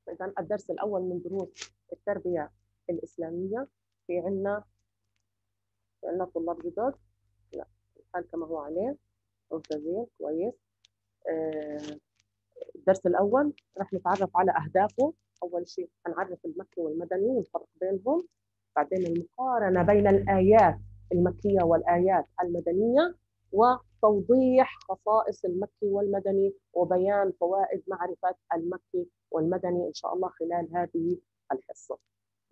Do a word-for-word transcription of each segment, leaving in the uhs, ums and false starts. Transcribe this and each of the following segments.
إذا الدرس الأول من دروس التربية الإسلامية. في عنا في عنا طلاب جدد؟ لا، الحال كما هو عليه. ممتازين، كويس. آه الدرس الأول رح نتعرف على أهدافه. أول شيء هنعرف المكي والمدني ونفرق بينهم، بعدين المقارنة بين الآيات المكية والآيات المدنية، وتوضيح خصائص المكي والمدني وبيان فوائد معرفة المكي والمدني إن شاء الله خلال هذه الحصة.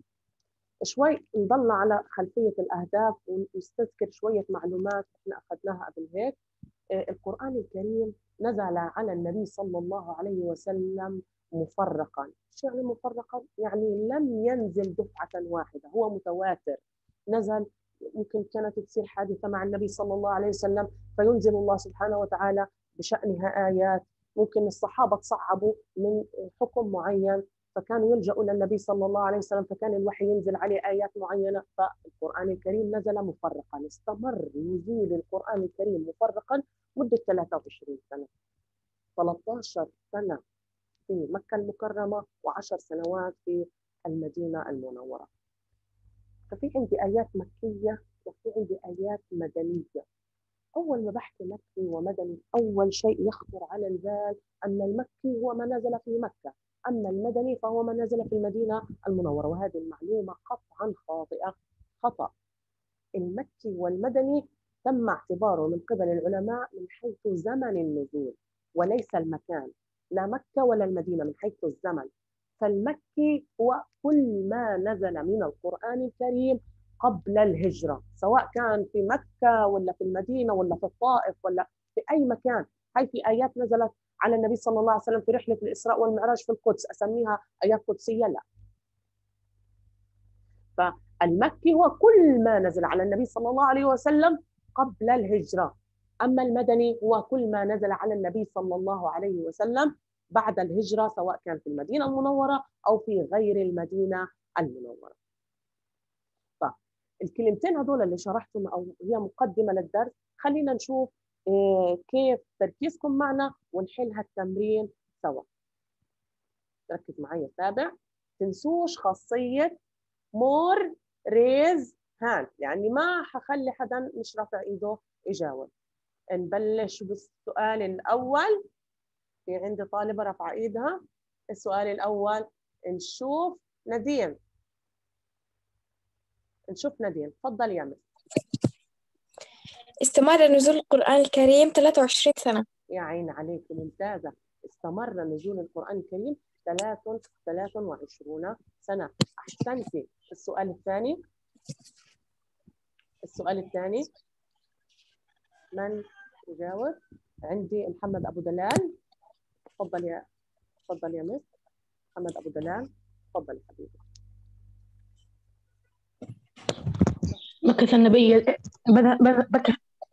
شوي نضل على خلفية الأهداف ونستذكر شوية معلومات احنا أخذناها قبل هيك. القرآن الكريم نزل على النبي صلى الله عليه وسلم مفرقا. شو يعني مفرقا؟ يعني لم ينزل دفعة واحدة، هو متواتر. نزل، ممكن كانت تصير حادثة مع النبي صلى الله عليه وسلم فينزل الله سبحانه وتعالى بشأنها آيات. ممكن الصحابة تصعبوا من حكم معين فكانوا يلجأوا للنبي صلى الله عليه وسلم فكان الوحي ينزل عليه آيات معينة. فالقرآن الكريم نزل مفرقا، استمر نزول القرآن الكريم مفرقا مدة ثلاثة وعشرين سنة، ثلاثة عشر سنة في مكة المكرمة وعشر سنوات في المدينة المنورة. ففي عندي آيات مكية وفي عندي آيات مدنية. أول ما بحكي مكي ومدني أول شيء يخطر على البال أن المكي هو ما نزل في مكة، أما المدني فهو ما نزل في المدينة المنورة، وهذه المعلومة قطعا خاطئة، خطأ. المكي والمدني تم اعتباره من قبل العلماء من حيث زمن النزول وليس المكان، لا مكة ولا المدينة من حيث الزمن. فالمكي هو كل ما نزل من القرآن الكريم قبل الهجرة، سواء كان في مكة ولا في المدينة ولا في الطائف ولا في أي مكان. هاي في آيات نزلت على النبي صلى الله عليه وسلم في رحلة الإسراء والمعراج في القدس، أسميها آيات قدسية؟ لا. فالمكي هو كل ما نزل على النبي صلى الله عليه وسلم قبل الهجرة، أما المدني هو كل ما نزل على النبي صلى الله عليه وسلم بعد الهجرة، سواء كان في المدينة المنورة أو في غير المدينة المنورة. فالكلمتين هذول اللي شرحتهم أو هي مقدمة للدرس، خلينا نشوف كيف تركيزكم معنا ونحل هالتمرين سوا. ركز معي تابع، تنسوش خاصية مور ريز هاند، يعني ما حخلي حدا مش رافع ايده يجاوب. نبلش بالسؤال الأول. في عندي طالبة رفع ايدها. السؤال الأول نشوف نديم. نشوف نديم، تفضل يا مس. استمر نزول القرآن الكريم ثلاثة وعشرين سنة. يا عين عليك، ممتازة. استمر نزول القرآن الكريم ثلاث وعشرين سنة، أحسنتي. السؤال الثاني، السؤال الثاني من يجاوب؟ عندي محمد أبو دلال، تفضل يا تفضل يا مس. محمد أبو دلال، تفضل يا حبيبي. مكث النبي بكى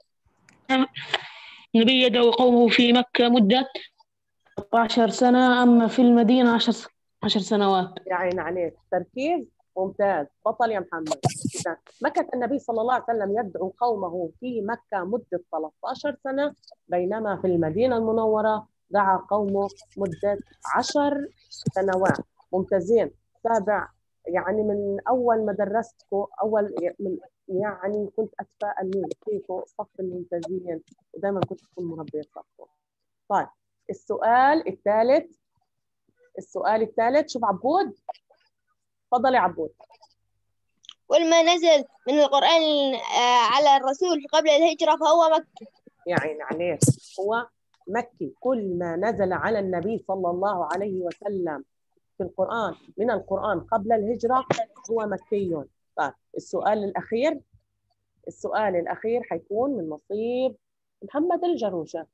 النبي يدعو قومه في مكة مدة أربع عشرة سنة، أما في المدينة عشر عشر سنوات. يا عين عليك، تركيز ممتاز، بطل يا محمد. مكث النبي صلى الله عليه وسلم يدعو قومه في مكة مدة ثلاث عشرة سنة، بينما في المدينة المنورة دعا قومه مدة عشر سنوات. ممتازين. تابع، يعني من أول ما درستكم أول من يعني كنت أتفائل من فيكم صف الممتازين، ودائما كنت أكون مربية صفكم. طيب السؤال الثالث، السؤال الثالث شوف عبود، تفضل يا عبود. كل ما نزل من القرآن على الرسول قبل الهجرة فهو مكي. يا عين عليك، هو مكي. كل ما نزل على النبي صلى الله عليه وسلم في القرآن من القرآن قبل الهجرة هو مكي. طيب السؤال الأخير، السؤال الأخير حيكون من نصيب محمد الجروشة.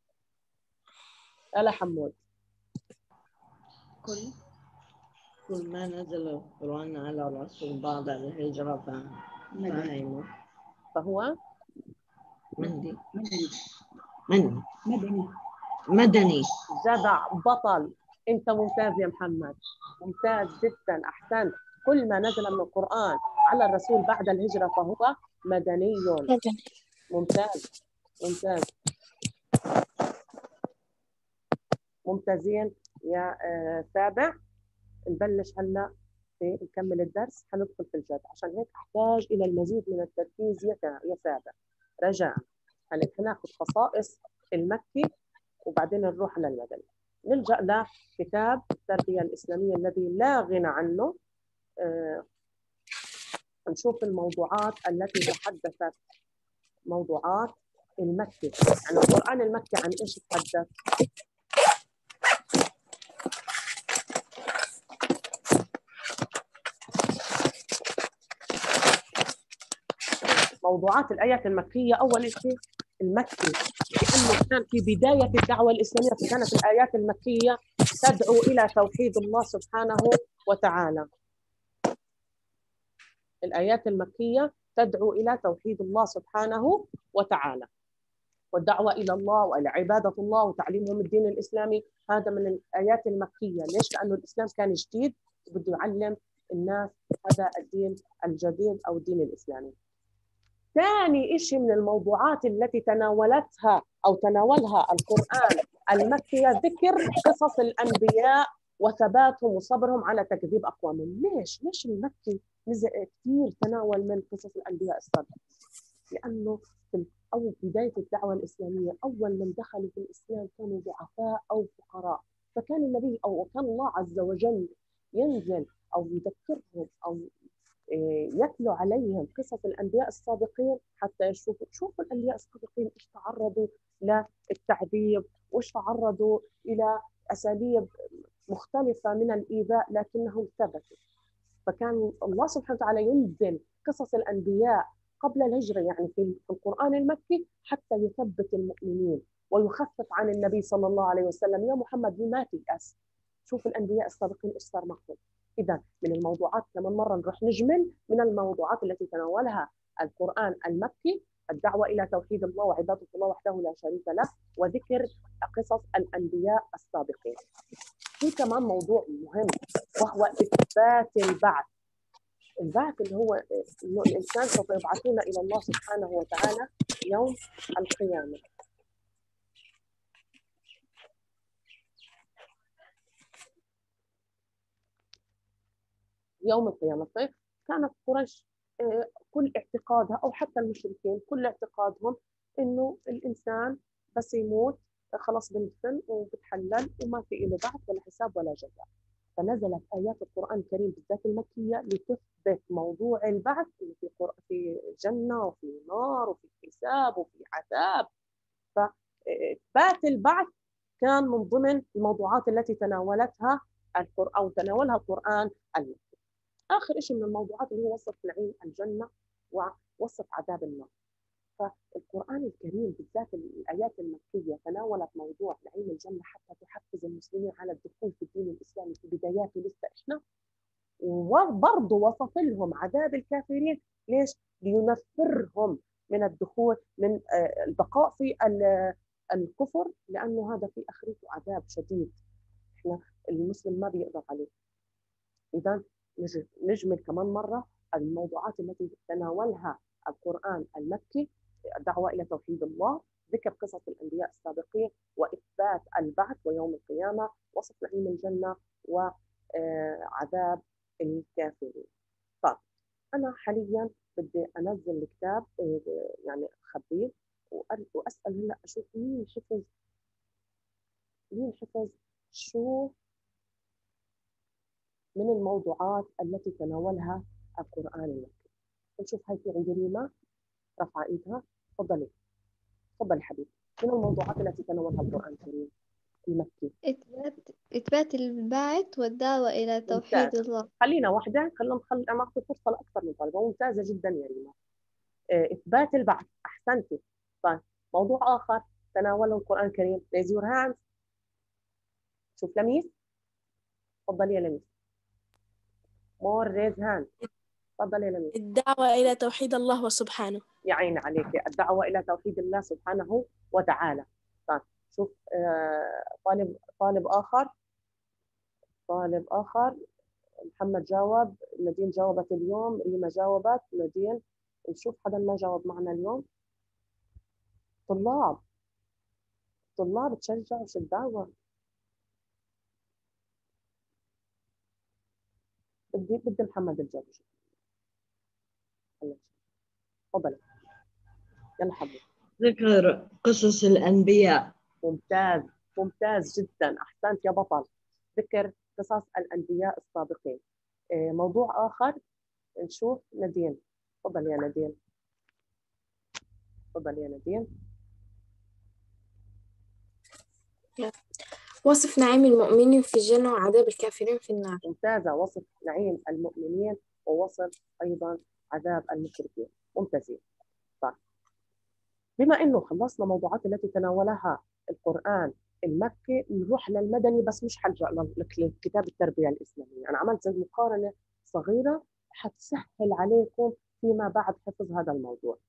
يلا حمود. كل كل ما نزل القرآن على الرسول بعد الهجرة فهو فهو مهدي مدني مدني مدني. جدع، بطل. انت ممتاز يا محمد، ممتاز جدا، احسنت. كل ما نزل من القرآن على الرسول بعد الهجرة فهو مدني. مدني. ممتاز ممتاز، ممتازين يا آه سابع. نبلش هلا في نكمل الدرس، حندخل في الجد، عشان هيك احتاج الى المزيد من التركيز يا يا ساده. رجاء هلا حناخذ خصائص المكي وبعدين نروح للمدني. نلجا لكتاب التربيه الاسلاميه الذي لا غنى عنه. آه نشوف الموضوعات التي تحدثت، موضوعات المكي، يعني القرآن المكي عن ايش تحدث؟ موضوعات الآيات المكية أول شيء المكي، لأنه كان في بداية الدعوة الإسلامية، فكانت الآيات المكية تدعو إلى توحيد الله سبحانه وتعالى. الآيات المكية تدعو إلى توحيد الله سبحانه وتعالى والدعوة إلى الله وإلى عبادة الله وتعليمهم الدين الإسلامي. هذا من الآيات المكية. ليش؟ لأنه الإسلام كان جديد وبده يعلم الناس هذا الدين الجديد أو الدين الإسلامي. ثاني شيء من الموضوعات التي تناولتها أو تناولها القرآن المكي ذكر قصص الأنبياء وثباتهم وصبرهم على تكذيب أقوامهم. ليش؟ ليش المكي كثير تناول من قصص الأنبياء السابقين؟ لأنه في أو بداية الدعوة الإسلامية أول من دخلوا في الإسلام كانوا ضعفاء أو فقراء، فكان النبي أو كان الله عز وجل ينزل أو يذكرهم أو يتلو عليهم قصص الأنبياء السابقين حتى يشوفوا شوفوا الأنبياء السابقين إيش تعرضوا للتعذيب وإيش تعرضوا إلى أساليب مختلفة من الإيذاء لكنهم ثبتوا. فكان الله سبحانه وتعالى ينزل قصص الأنبياء قبل الهجرة، يعني في القرآن المكي، حتى يثبت المؤمنين ويخفف عن النبي صلى الله عليه وسلم. يا محمد ما تيأس، شوف الأنبياء السابقين إيش صار معهم. إذا من الموضوعات كمان مرة نروح نجمل من الموضوعات التي تناولها القرآن المكي الدعوة إلى توحيد الله وعبادة الله وحده لا شريك له وذكر قصص الأنبياء السابقين. في كمان موضوع مهم وهو إثبات البعث. البعث اللي هو إنه الإنسان سوف يبعثون إلى الله سبحانه وتعالى يوم القيامة. يوم القيامة. طيب كانت قريش كل اعتقادها أو حتى المشركين كل اعتقادهم إنه الإنسان بس يموت خلاص بندفن وبتحلل وما في له بعث ولا حساب ولا جزاء. فنزلت آيات القرآن الكريم بالذات المكية لتثبت موضوع البعث، في في جنة وفي نار وفي حساب وفي عذاب. فإثبات البعث كان من ضمن الموضوعات التي تناولتها القرآن أو تناولها القرآن المكي. آخر شيء من الموضوعات اللي هو وصف نعيم الجنة ووصف عذاب النار. فالقرآن الكريم بالذات الآيات المكية تناولت موضوع نعيم الجنة حتى تحفز المسلمين على الدخول في الدين الإسلامي في بداياته لسه إحنا، وبرضه وصف لهم عذاب الكافرين. ليش؟ لينفرهم من الدخول من البقاء في الكفر، لأنه هذا في آخرته عذاب شديد إحنا المسلم ما بيقدر عليه. إذا نجمل كمان مرة الموضوعات التي تناولها القرآن المكي: الدعوة إلى توحيد الله، ذكر قصص الأنبياء السابقين، وإثبات البعث ويوم القيامة، وصف نعيم الجنة وعذاب الكافرين. طيب أنا حاليا بدي أنزل الكتاب يعني أخبيه وأسأل هلا أشوف مين حفظ مين حفظ شو من الموضوعات التي تناولها القرآن المكي. نشوف هاي في عندي ريما رفع ايدها. تفضلي تفضلي حبيبي. من الموضوعات التي تناولها القرآن الكريم المكي؟ إثبات إثبات البعث والدعوة إلى توحيد ممتاز. الله. خلينا واحدة، خلينا نخلي نعطي فرصة لأكثر من طالبة. ممتازة جدا يا ريما. إثبات البعث، أحسنتي. طيب موضوع آخر تناوله القرآن الكريم. raise your hands. شوف لميس، تفضلي يا لميس. more raise hand. تفضلي يا لميس. الدعوة إلى توحيد الله سبحانه. يا عيني عليك. الدعوة إلى توحيد الله سبحانه وتعالى. طيب شوف آه طالب طالب آخر طالب آخر محمد جاوب، نادين جاوبت اليوم، ريما جاوبت، نادين. نشوف حدا ما جاوب معنا اليوم. طلاب طلاب تشجعوا شو الدعوة. بدي بدي محمد الجرجي. تفضل يلا حبيبي. ذكر قصص الأنبياء. ممتاز ممتاز جدا، أحسنت يا بطل. ذكر قصص الأنبياء السابقين. موضوع آخر نشوف نادين. تفضل يا نادين. تفضل يا نادين. وصف نعيم المؤمنين في الجنة وعذاب الكافرين في النار. ممتازة، وصف نعيم المؤمنين ووصف أيضا عذاب المشركين. ممتازين. طيب، بما إنه خلصنا موضوعات التي تناولها القرآن المكي، نروح للمدني، بس مش حلجأ لكتاب التربية الإسلامية. أنا عملت زي مقارنة صغيرة حتسهل عليكم فيما بعد حفظ هذا الموضوع.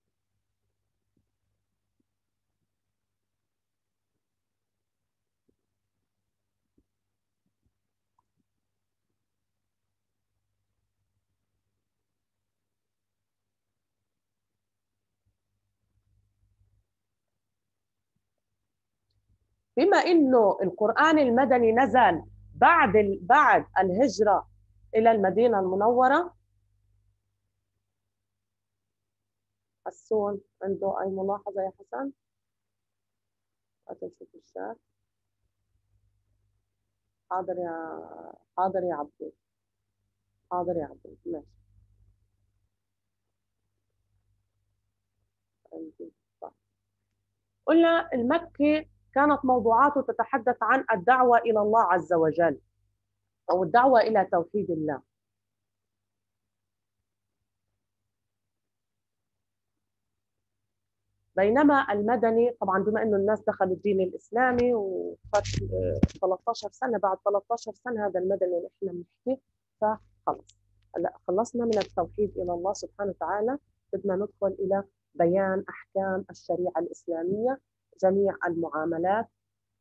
بما إنه القرآن المدني نزل بعد بعد الهجرة إلى المدينة المنورة، حسون عنده أي ملاحظة يا حسن؟ أتنشوف الشات. حاضر يا حاضر يا عبدو. حاضر يا عبدو. ماشي. قلنا المكي كانت موضوعاته تتحدث عن الدعوة إلى الله عز وجل، أو الدعوة إلى توحيد الله. بينما المدني طبعا بما انه الناس دخلوا الدين الاسلامي وفات ثلاثة عشر سنه، بعد ثلاثة عشر سنه هذا المدني اللي احنا بنحكي، فخلص هلا خلصنا من التوحيد الى الله سبحانه وتعالى، بدنا ندخل الى بيان احكام الشريعه الاسلاميه، جميع المعاملات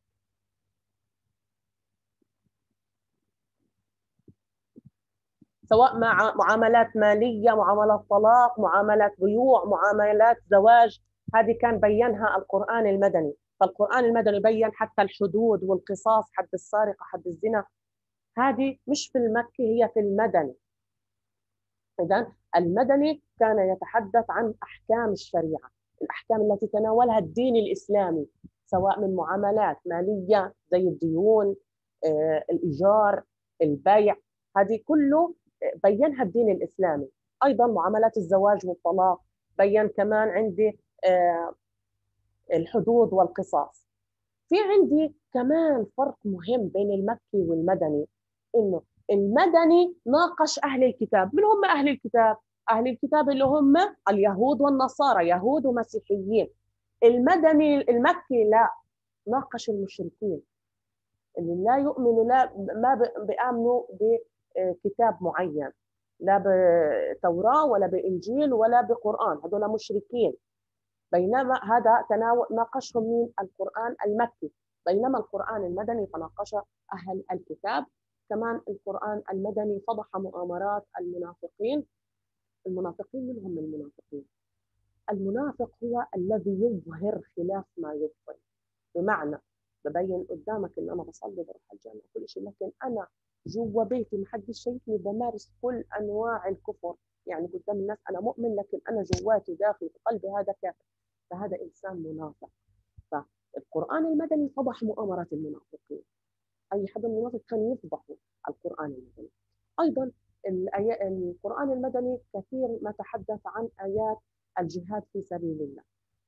سواء مع معاملات ماليه، معاملات طلاق، معاملات بيوع، معاملات زواج، هذه كان بينها القرآن المدني. فالقرآن المدني بين حتى الحدود والقصاص، حد السارقة، حد الزنا، هذه مش في المكي، هي في المدني. إذن المدني كان يتحدث عن أحكام الشريعة، الأحكام التي تناولها الدين الإسلامي، سواء من معاملات مالية زي الديون، آه، الإيجار، البيع، هذه كله بينها الدين الإسلامي. أيضا معاملات الزواج والطلاق بين كمان عندي آه الحدود والقصاص. في عندي كمان فرق مهم بين المكي والمدني، إنه المدني ناقش أهل الكتاب. من هم أهل الكتاب؟ أهل الكتاب اللي هم اليهود والنصارى، يهود ومسيحيين. المدني المكي لا، ناقش المشركين اللي لا يؤمنوا، لا ما بيآمنوا بكتاب معين، لا بتوراة ولا بإنجيل ولا بقرآن، هذول مشركين. بينما هذا تناول ناقشهم من القرآن المكي، بينما القرآن المدني فناقش أهل الكتاب. كمان القرآن المدني فضح مؤامرات المنافقين. المنافقين، من هم المنافقين؟ المنافق هو الذي يظهر خلاف ما يبطن، بمعنى ببين قدامك ان انا بصلي بروح الجامع كل شيء، لكن انا جوا بيتي محدش شايفني بمارس كل انواع الكفر، يعني قدام الناس انا مؤمن لكن انا جواتي داخلي في قلبي هذا كافر، فهذا انسان منافق. فالقرآن المدني فضح مؤامرات المنافقين، اي حدا منافق كان يفضحه القرآن المدني. ايضا القرآن المدني كثير ما تحدث عن ايات الجهاد في سبيل الله،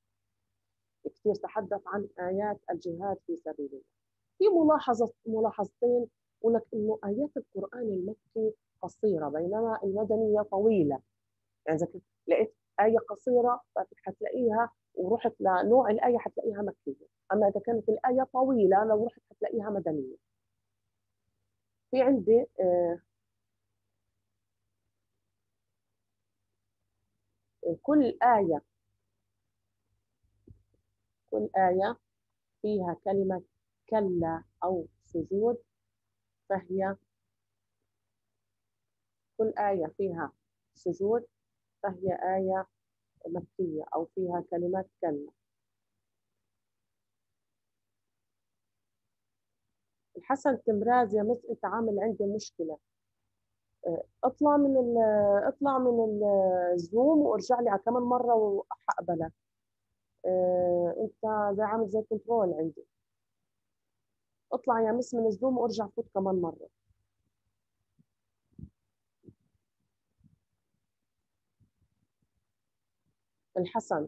كثير تحدث عن آيات الجهاد في سبيل الله. في ملاحظة ملاحظتين، ولك إنه آيات القرآن المكي قصيرة بينما المدنية طويلة. يعني إذا لقيت آية قصيرة حتلاقيها ورحت لنوع الآية حتلاقيها مكية، أما إذا كانت الآية طويلة لو رحت حتلاقيها مدنية. في عندي آه كل آية كل آية فيها كلمة كلا أو سجود، فهي كل آية فيها سجود فهي آية مكية أو فيها كلمات كلا. الحسن تمراز يا مس أنت عامل عندي مشكلة، آه، اطلع من ال اطلع من ال- الزوم وارجع لي على كمان مرة وهقبلك. آه، انت زي عامل زي الكنترول عندي. اطلع يا مس من الزوم وارجع فوت كمان مرة. الحسن.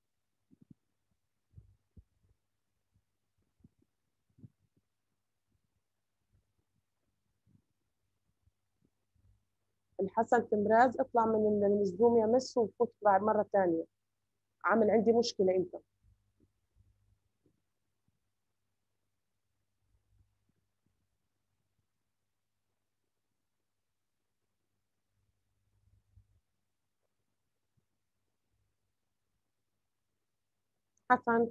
الحسن تمراز اطلع من ال- من الزوم يا مس وفوت بعد مرة ثانية. عامل عندي مشكلة انت. حسن.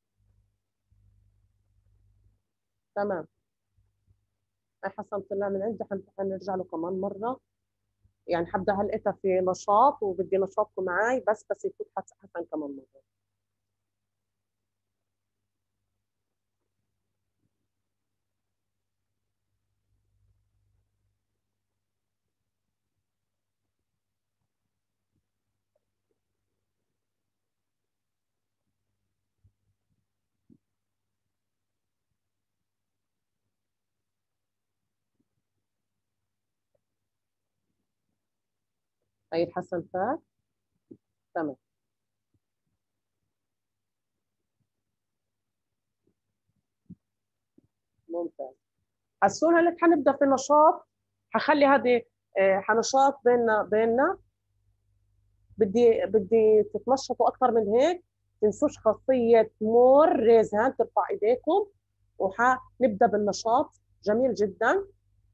تمام. هاي حسن طلع من عندي، حن- حنرجع له كمان مرة. يعني حبدا هلقيتها في نشاط وبدي نشاطكم معي، بس بس يفوت حس- حسن كمان مرة. هاي الحسن فات. تمام. ممتاز. حسون هلك حنبدا في نشاط. حخلي هذه آه، حنشاط بيننا بيننا. بدي بدي تتنشطوا اكثر من هيك. تنسوش خاصيه مور ريز هاند، ترفع ايديكم وحنبدا بالنشاط. جميل جدا.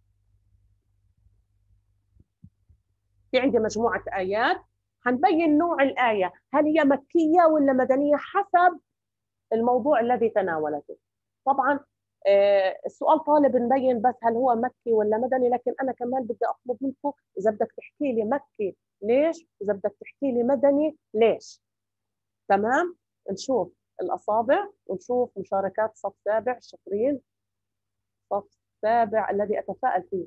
في عندي مجموعه ايات. حنبين نوع الايه، هل هي مكيه ولا مدنيه حسب الموضوع الذي تناولته. طبعا آه، السؤال طالب نبين بس هل هو مكي ولا مدني، لكن انا كمان بدي اطلب منكم اذا بدك تحكي لي مكي ليش، اذا بدك تحكي لي مدني ليش. تمام. نشوف الاصابع ونشوف مشاركات صف سابع. شاطرين. صف سابع الذي اتساءل فيه.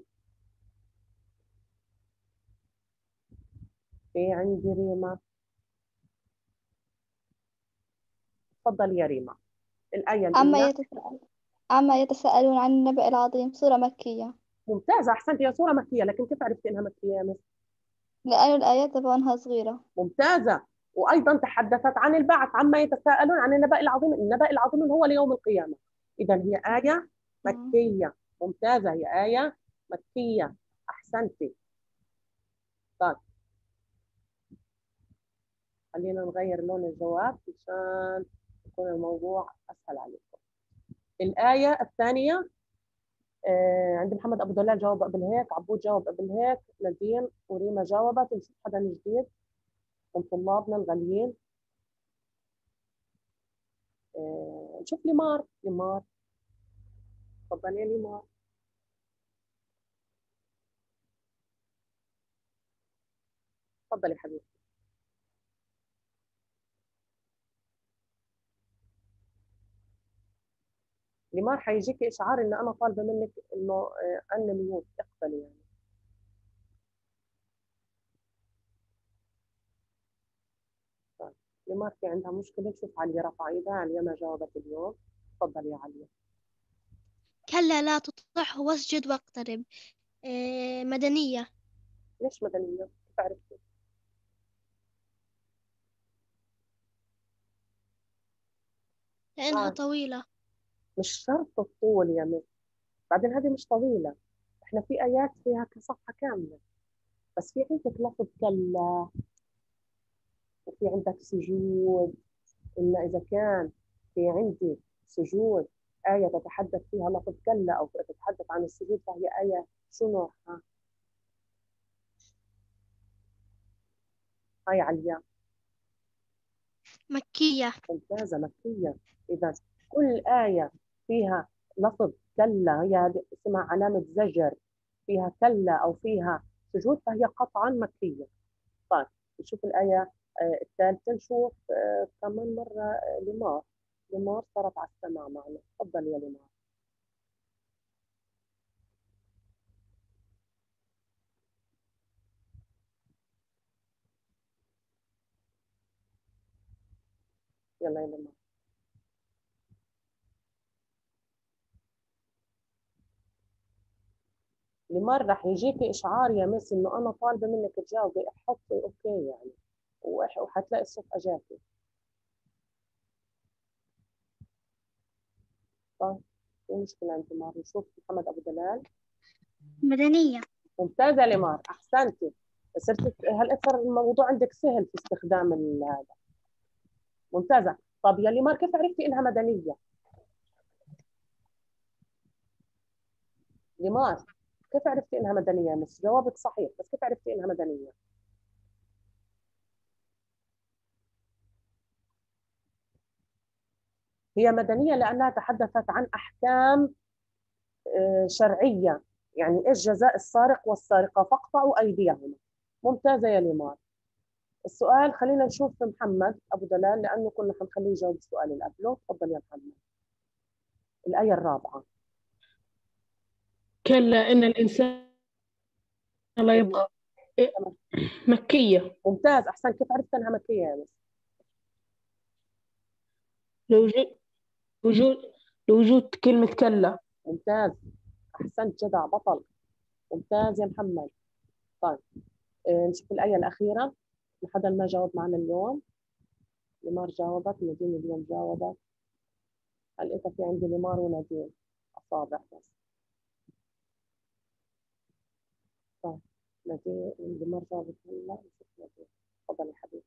في عندي ريما. تفضل يا ريما. الآية عما الأولى. يتساءل عما يتساءلون عن النبأ العظيم، سورة مكية، ممتازة، أحسنت. هي سورة مكية، لكن كيف عرفتي إنها مكية يا مس؟ لأن الآيات تبعونها صغيرة. ممتازة. وأيضا تحدثت عن البعث، عما يتساءلون عن النبأ العظيم. النبأ العظيم اللي هو ليوم القيامة. إذا هي آية مم. مكية. ممتازة، هي آية مكية. أحسنتي. طيب خلينا نغير لون الجواب مشان يكون الموضوع أسهل عليكم. الآية الثانية آه عند محمد أبو دلال جاوب قبل هيك، عبود جاوب قبل هيك، نديم وريما جاوبت. نشوف حدا جديد من طلابنا الغاليين. آه نشوف ليمار. ليمار تفضلي يا ليمار. تفضلي حبيبتي. ليمار حيجيكي إشعار إن أنا طالبة منك إنه آه أن ميوت اقبلي يعني. طيب ليمار في عندها مشكلة. شوف عليا رفع إيدها. عليا ما جاوبت اليوم. تفضلي يا عليا. كلا لا تطعه واسجد واقترب. إيه، مدنية. ليش مدنية؟ كيف عرفتي؟ لأنها آه. طويلة. مش شرط الطول يا مس. بعدين هذه مش طويلة. احنا في آيات فيها صفحة كاملة. بس في عندك لفظ كلا، وفي عندك سجود. إلا إذا كان في عندي سجود آية تتحدث فيها لفظ كلا أو تتحدث عن السجود، فهي آية شو نوعها؟ هاي عليا. مكية. ممتازة، مكية. إذا كل آية فيها لفظ كلا، هي هذه اسمها علامة زجر، فيها كلا أو فيها سجود، فهي قطعا مكية. طيب نشوف الآية آه، الثالثة. نشوف آه، كمان مرة آه، لمار. لمار صارت على السماع معنا. تفضل يا لمار. يلا يا لمار. لمار رح يجيكي إشعار يا مس إنه أنا طالبة منك تجاوبي، حطي أوكي يعني وحتلاقي الصوت أجاكي. طيب في مشكلة عند لمار. نشوف محمد أبو دلال. مدنية. ممتازة لمار، أحسنتي. صرت هلا صار الموضوع عندك سهل في استخدام هذا. ممتازة. طب يا لمار كيف عرفتي إنها مدنية؟ لمار كيف عرفتي إنها مدنية؟ مس جوابك صحيح، بس كيف عرفتي إنها مدنية؟ هي مدنية لأنها تحدثت عن أحكام شرعية، يعني إيش جزاء السارق والسارقة فاقطعوا أيديهما. ممتازة يا لمار. السؤال خلينا نشوف محمد أبو دلال لأنه كنا حنخليه يجاوب السؤال اللي قبله. تفضل يا محمد. الآية الرابعة. كلا إن الإنسان لا يبغى. مكية. ممتاز، أحسن. كيف عرفت أنها مكية يا مس؟ لوجود وجود لوجود كلمة كلا. ممتاز، أحسنت، جدع، بطل. ممتاز يا محمد. طيب آه نشوف الآية الأخيرة. حدا ما جاوب معنا اليوم. لمار جاوبت، نادين اليوم جاوبت. هل انت في عندي لمار ونادين اصابع بس. طيب نادين لمار جاوبت هلا. نشوف نادين. تفضلي يا حبيبي.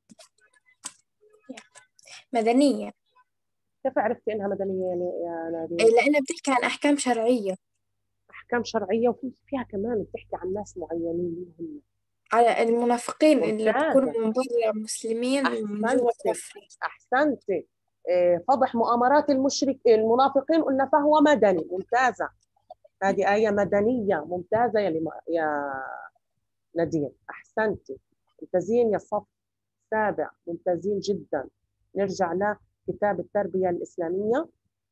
مدنية. كيف عرفتي انها مدنيه يا نادين؟ لأنها بتحكي عن أحكام شرعية. احكام شرعيه وفي فيها كمان بتحكي عن ناس معينين هم على المنافقين اللي بيكونوا ممتازه. من برا مسلمين ومن جوا احسنتي كافرين. احسنتي. إيه، فضح مؤامرات المشرك المنافقين قلنا فهو مدني. ممتازه، هذه آية مدنية. ممتازة يا لما... يا نادين، أحسنتي. ممتازين يا صف سابع، ممتازين جدا. نرجع لكتاب التربية الإسلامية.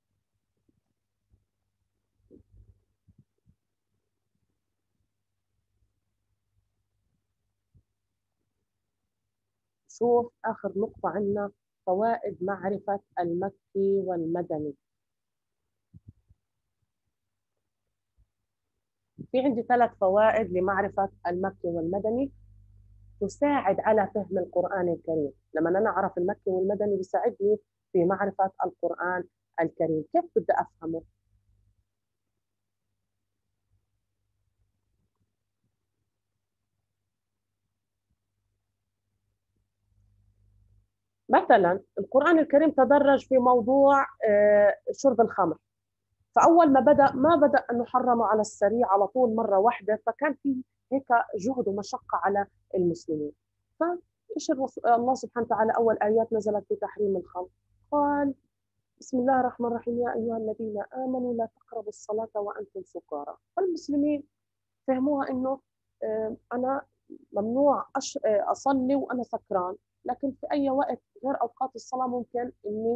شوف آخر نقطة عندنا، فوائد معرفة المكي والمدني. في عندي ثلاث فوائد لمعرفة المكي والمدني تساعد على فهم القرآن الكريم. لما أنا أعرف المكي والمدني بيساعدني في معرفة القرآن الكريم. كيف بدي أفهمه؟ مثلا القرآن الكريم تدرج في موضوع شرب الخمر، فأول ما بدأ ما بدأ أنه حرمه على السريع على طول مرة واحدة، فكان في هيك جهد ومشقة على المسلمين. فإيش الله سبحانه وتعالى أول آيات نزلت في تحريم الخمر؟ قال بسم الله الرحمن الرحيم يا أيها الذين آمنوا لا تقربوا الصلاة وأنتم سكارى. فالمسلمين فهموها أنه أنا ممنوع أصلي وأنا سكران، لكن في أي وقت غير أوقات الصلاة ممكن إني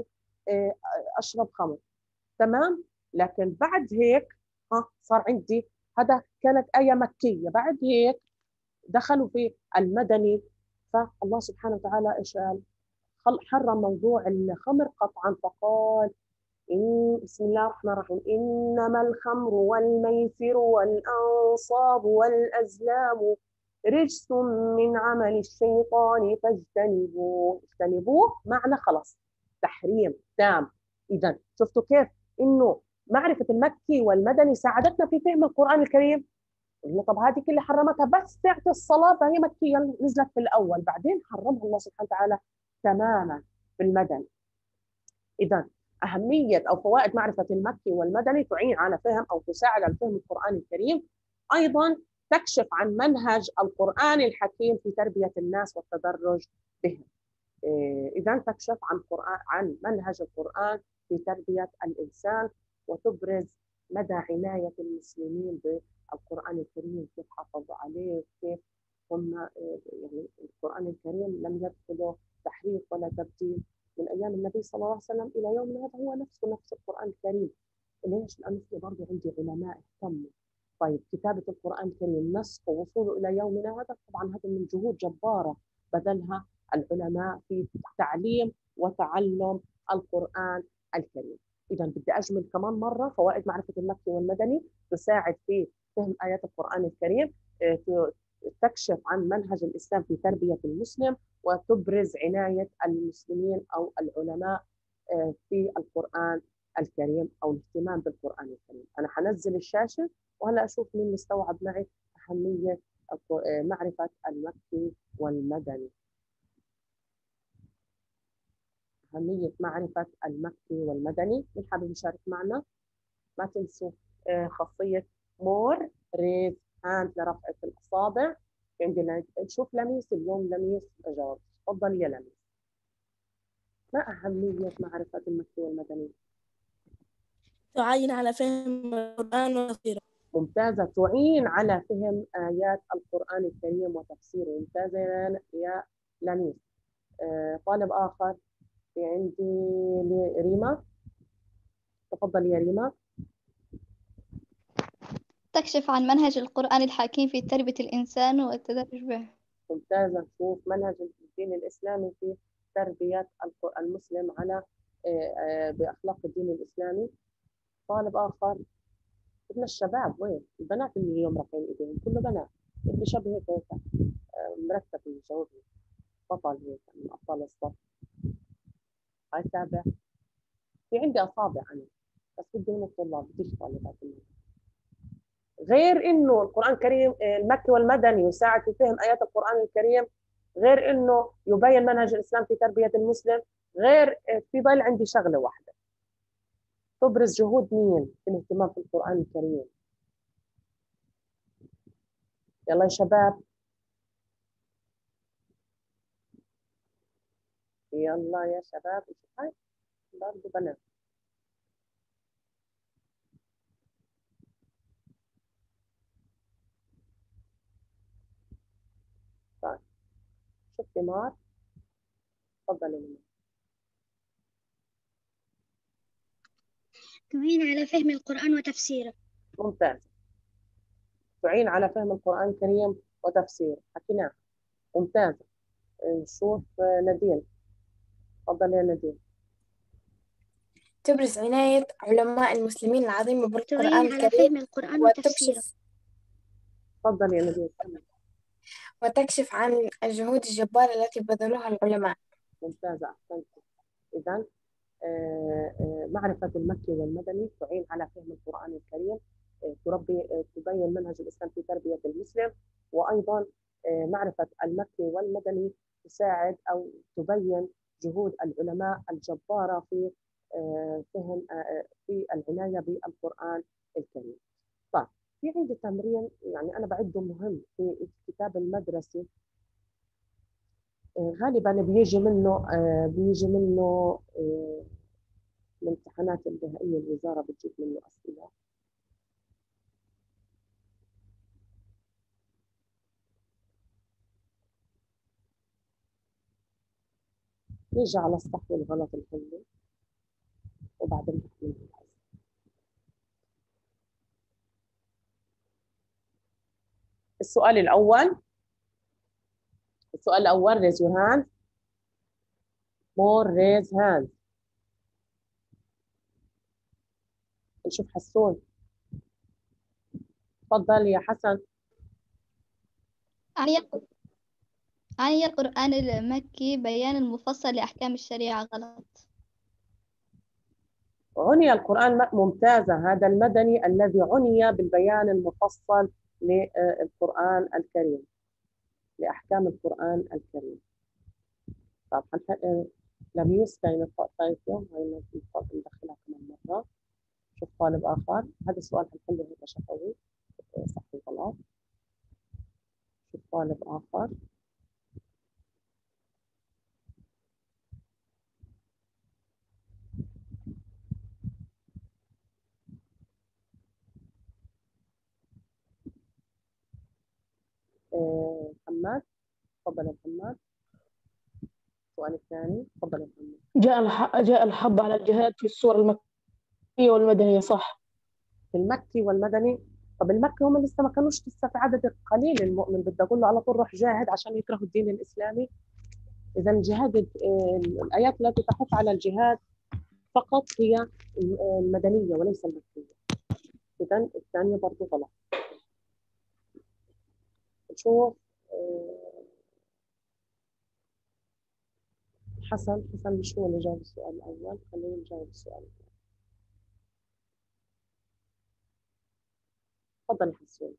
أشرب خمر. تمام. لكن بعد هيك ها صار عندي هذا كانت آية مكية. بعد هيك دخلوا في المدني، فالله سبحانه وتعالى إيش قال؟ حرم موضوع الخمر قطعا، فقال إن بسم الله الرحمن الرحيم إنما الخمر والميسر والأنصاب والأزلام رجس من عمل الشيطان فاجتنبوه. اجتنبوه معنى خلاص تحريم تام. إذا شفتوا كيف إنه معرفة المكي والمدني ساعدتنا في فهم القرآن الكريم. قلنا طب هذه اللي حرمتها بس ساعة الصلاة فهي مكية نزلت في الأول، بعدين حرمها الله سبحانه وتعالى تماما في المدني. إذا أهمية أو فوائد معرفة المكي والمدني تعين على فهم أو تساعد على فهم القرآن الكريم. أيضا تكشف عن منهج القرآن الحكيم في تربية الناس والتدرج بهم. إذا تكشف عن قرآن عن منهج القرآن في تربية الإنسان، وتبرز مدى عناية المسلمين بالقرآن الكريم، كيف حافظوا عليه، كيف هم يعني القرآن الكريم لم يدخله تحريف ولا تبديل من أيام النبي صلى الله عليه وسلم إلى يومنا هذا، هو نفسه نفس القرآن الكريم. ليش؟ لأنه في برضه عندي علماء اهتموا. طيب كتابة القرآن الكريم نسخه ووصوله إلى يومنا هذا، طبعا هذا من جهود جبارة بذلها العلماء في تعليم وتعلم القرآن الكريم. إذا بدي أجمل كمان مرة فوائد معرفة المكي والمدني تساعد في فهم آيات القرآن الكريم، تكشف عن منهج الإسلام في تربية المسلم، وتبرز عناية المسلمين أو العلماء في القرآن الكريم أو الاهتمام بالقرآن الكريم. أنا حنزل الشاشة وهلا أشوف مين مستوعب معي أهمية معرفة المكي والمدني. أهمية معرفة المكي والمدني، مين حابب يشارك معنا؟ ما تنسوا خاصية مور ريز هاند لرفعة الأصابع. عندنا نشوف لميس اليوم، لميس جاوب. تفضل يا لميس. ما أهمية معرفة المكي والمدني؟ تعين على فهم القرآن وتفسيره. ممتازة، تعين على فهم آيات القرآن الكريم وتفسيره. ممتازة يا لميس. آه طالب آخر في عندي ريما، تفضل يا ريما. تكشف عن منهج القرآن الحكيم في تربية الإنسان والتدرج به. ممتازة، نشوف منهج الدين الإسلامي في تربية المسلم على بأخلاق الدين الإسلامي. طالب آخر، ابن الشباب وين؟ البنات اللي اليوم رافعين إيديهم كله بنات، اللي شبه هيك هيك مرتب يجاوبني، بطل هيك من أبطال الصف. هاي تابع، في عندي أصابع أنا بس بدي من الطلاب، بديش طالبات منهم. غير إنه القرآن الكريم المكي والمدني يساعد في فهم آيات القرآن الكريم، غير إنه يبين منهج الإسلام في تربية المسلم، غير في ضل عندي شغلة واحدة تبرز جهود مين في الاهتمام في القرآن الكريم. يلا يا شباب، يلا يا شباب. هاي برضه بنات. طيب شوفي مار، تفضلي منى. تعين على فهم القرآن وتفسيره. ممتاز، تعين على فهم القرآن الكريم وتفسيره، حكيناه. ممتازة. نشوف نادين، تفضلي يا نادين. تبرز عناية علماء المسلمين العظيم بالقرآن تعين على الكريم فهم القرآن وتفسيره. وتكشف تفضلي يا نادين. وتكشف عن الجهود الجبارة التي بذلوها العلماء. ممتازة، أحسنت. إذا معرفة المكي والمدني تعين على فهم القرآن الكريم، تربي تبين منهج الإسلام في تربية المسلم، وأيضا معرفة المكي والمدني تساعد أو تبين جهود العلماء الجبارة في فهم في العناية بالقرآن الكريم. طيب في عندي تمرين يعني أنا بعده مهم في الكتاب المدرسي، غالبا بيجي منه بيجي منه الامتحانات النهائية الوزارة بتجيب منه أسئلة. نيجي على الصح والغلط الحلو وبعدين نحكي منه. السؤال الأول، السؤال الأول raise your hand. more raise hand. نشوف حسون، تفضل يا حسن. عني القرآن المكي بيان المفصل لأحكام الشريعة غلط. عني القرآن ممتازة، هذا المدني الذي عني بالبيان المفصل للقرآن الكريم لأحكام القرآن الكريم. طب لميس كاين طيب يوم هاي ندخلها كمان مرة. شوف طالب آخر، هذا السؤال حنحله هيك شفوي صح وغلط. شوف طالب آخر. آه، محمد، تفضل يا محمد. السؤال الثاني، تفضل يا محمد. جاء الح... جاء الحض على الجهاد في السور المكية والمدنية صح؟ في المكي والمدني. طب المكي هم لسه ما كانوش لسه في عدد قليل المؤمن، بدي اقول له على طول روح جاهد عشان يكرهوا الدين الاسلامي. اذا الجهاد، الايات التي تحث على الجهاد فقط هي المدنية وليس المكية. إذا الثانية برضه غلط. نشوف حسن. حسن مش هو اللي جاوب السؤال الأول، خلينا نجاوب السؤال الأول. تفضل يا حسون.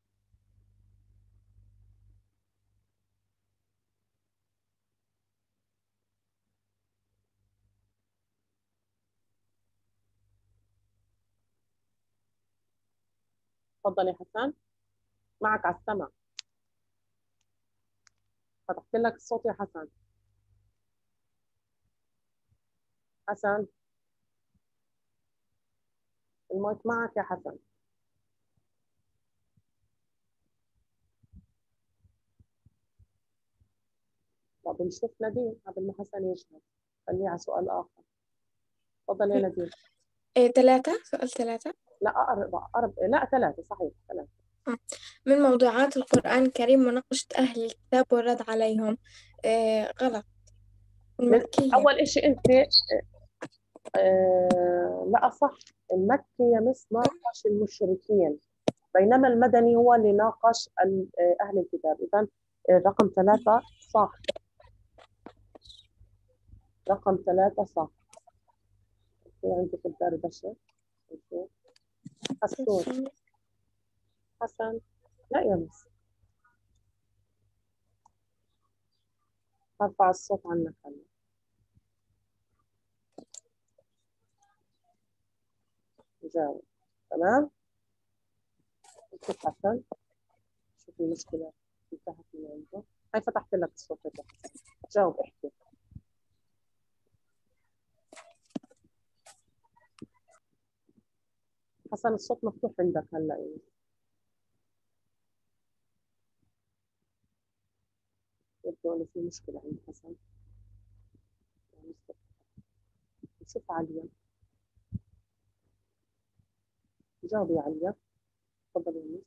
تفضل يا حسن، معك على السمع. فتحت لك الصوت يا حسن. حسن المايك معك يا حسن. طب نشوف نديم قبل ما حسن يجهز، خليه على سؤال آخر. تفضل يا نديم. إيه ثلاثة، سؤال ثلاثة. لا أقرب أقرب لا ثلاثة صحيح ثلاثة. من موضوعات القرآن الكريم مناقشة أهل الكتاب والرد عليهم. إيه غلط. المكية. أول إشي أنت آه لا صح، المكي مس ناقش المشركين، بينما المدني هو اللي ناقش أهل الكتاب. إذا رقم ثلاثة صح. رقم ثلاثة صح. في عندك الدردشة. حسون. حسن لا يا مس، ارفع الصوت عنك هلا. جاوب. تمام. شوف حسن، شوف المشكلة انتهت من عنده. هاي فتحت لك الصوت يا حسن. جاوب احكي. حسن الصوت مفتوح عندك هلا يعني. يبدو انه في مشكلة عند حسن. شوف عليا. جاوب يا عليا. تفضل يا ميس.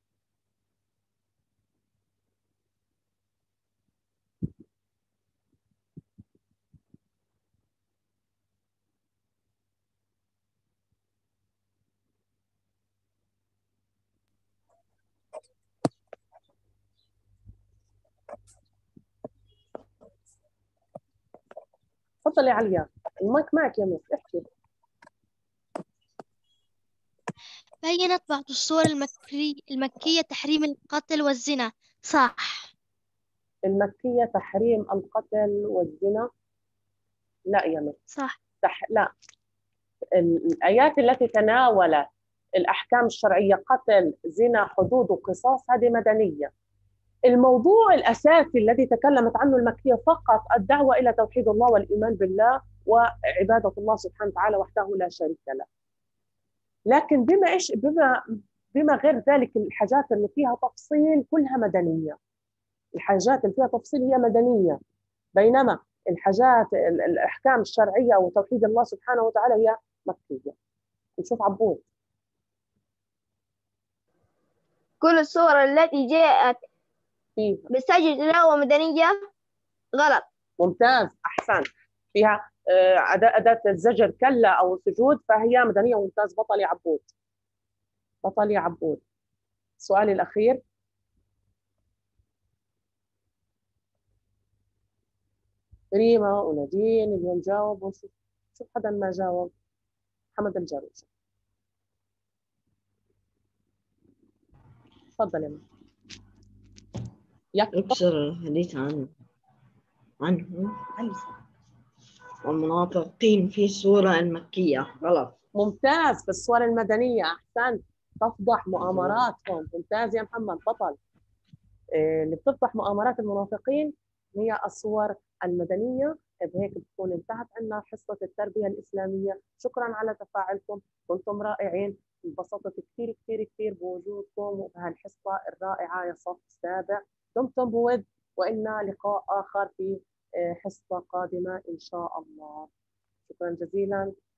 تفضل يا عليا، المايك معك يا ميس، احكي. بينت بعض الصور المكي... المكية تحريم القتل والزنا. صح. المكية تحريم القتل والزنا. لا يا ميس. صح. تح... لا، الآيات التي تناولت الأحكام الشرعية قتل زنا حدود وقصاص هذه مدنية. الموضوع الأساسي الذي تكلمت عنه المكية فقط الدعوة إلى توحيد الله والإيمان بالله وعبادة الله سبحانه وتعالى وحده لا شريك له. لكن بما إيش بما بما غير ذلك الحاجات اللي فيها تفصيل كلها مدنية. الحاجات اللي فيها تفصيل هي مدنية، بينما الحاجات الأحكام الشرعية وتوحيد الله سبحانه وتعالى هي مكية. نشوف عبود. كل الصور التي جاءت فيها بسجد تلاوة مدنية. غلط. ممتاز، أحسن. فيها أداة أداة الزجر كلا أو السجود فهي مدنية. ممتاز، بطل يا عبود. بطل يا عبود. السؤال الأخير. ريما ونادين اليوم جاوبوا. شوف شوف حدا ما جاوب. محمد الجاروجي. تفضل يا يكفي. أكثر الحديث عنه عنه والمنافقين في السورة المكية. غلط. ممتاز، في الصور المدنية. أحسنت، تفضح مؤامراتهم. ممتاز يا محمد، بطل. إيه اللي بتفضح مؤامرات المنافقين هي الصور المدنية. بهيك بتكون انتهت عنا حصة التربية الإسلامية. شكرا على تفاعلكم، كنتم رائعين. انبسطت كثير كثير كثير بوجودكم بهالحصة الرائعة يا صف السابع. دمتم بود، وإلنا لقاء آخر في حصة قادمة إن شاء الله. شكرا جزيلا.